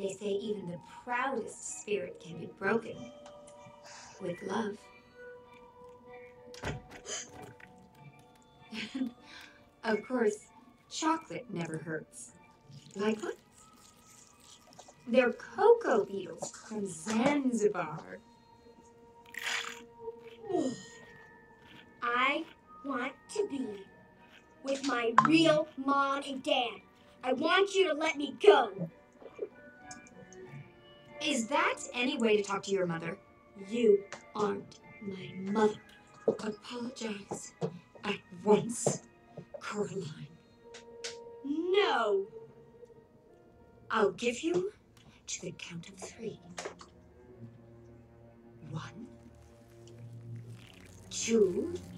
They say even the proudest spirit can be broken with love. Of course, chocolate never hurts. Like what? They're cocoa beetles from Zanzibar. I want to be with my real mom and dad. I want you to let me go. Is that any way to talk to your mother? You aren't my mother. Apologize at once, Coraline. No. I'll give you to the count of 3. 1, 2,